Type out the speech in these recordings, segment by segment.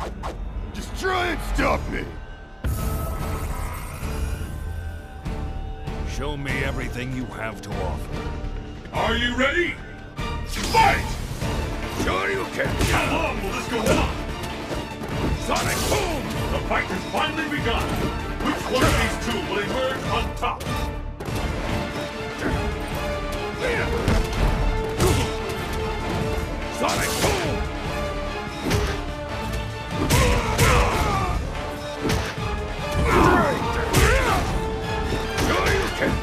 Just try and stop me! Show me everything you have to offer. Are you ready? Fight! Sure you can! How long will this go on? Sonic Boom! The fight has finally begun. Which one of these two will emerge on top? Sonic Boom! Sure you can!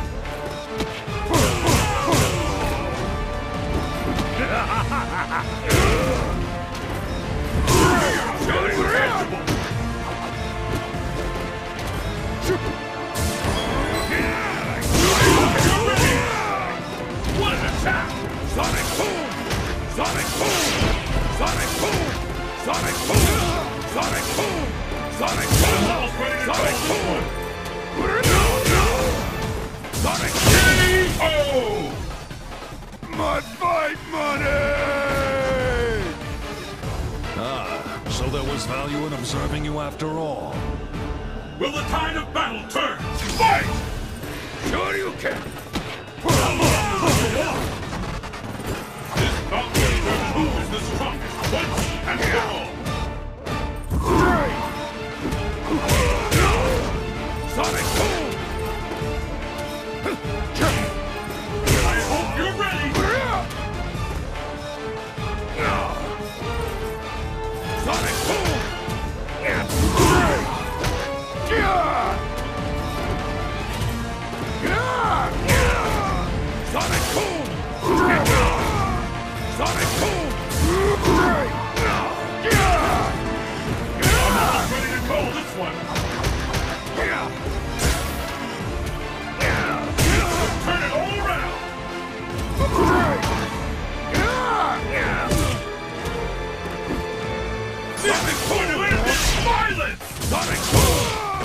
What an attack! Sonic Boom! Sonic Boom! Sonic Boom! Sonic Boom! Sonic Boom! Sonic Boom! Almost ready to Sonic call this Boom! one. No! Sonic Boom! Oh! My fight money! Ah, so there was value in observing you after all. Will the tide of battle turn? Fight! Sure you can! This bout will determine who is the strongest once and for all. Sonic Boom! I hope you're ready. Sonic Boom! Sonic Boom! Sonic Boom! I'm ready to call this one. Turn it all around. This is going to end in violence. Sonic Boom!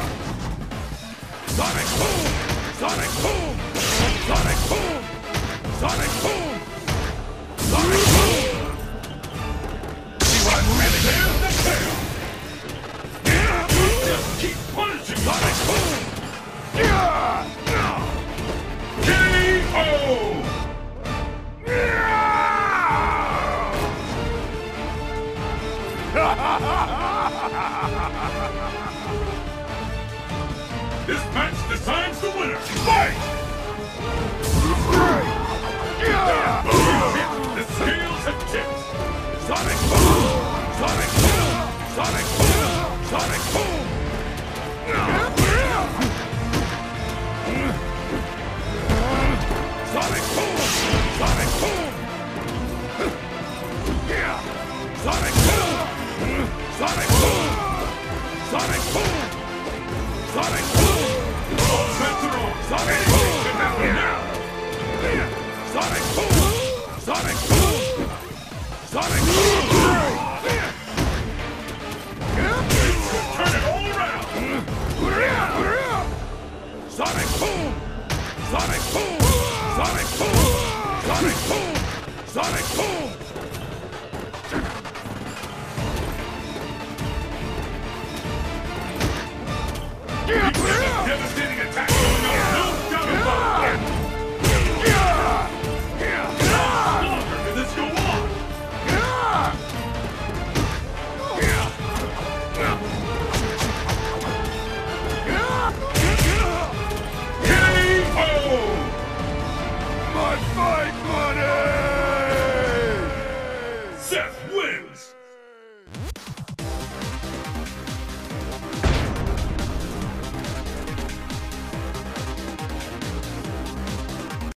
Sonic Boom! Sonic Boom! Sonic Boom! Sonic Boom! Sonic Boom! See what I'm really There's the tail. Just keep punishing. Sonic Boom! K.O. This match decides the winner. Fight! The scales have tipped. Sonic Boom! Sonic Boom! Sonic Boom! Sonic Boom! Sonic Boom! Sonic Boom! Sonic Boom! Sonic Boom! Sonic Boom! Sonic Boom! All sets are on. Sonic Boom!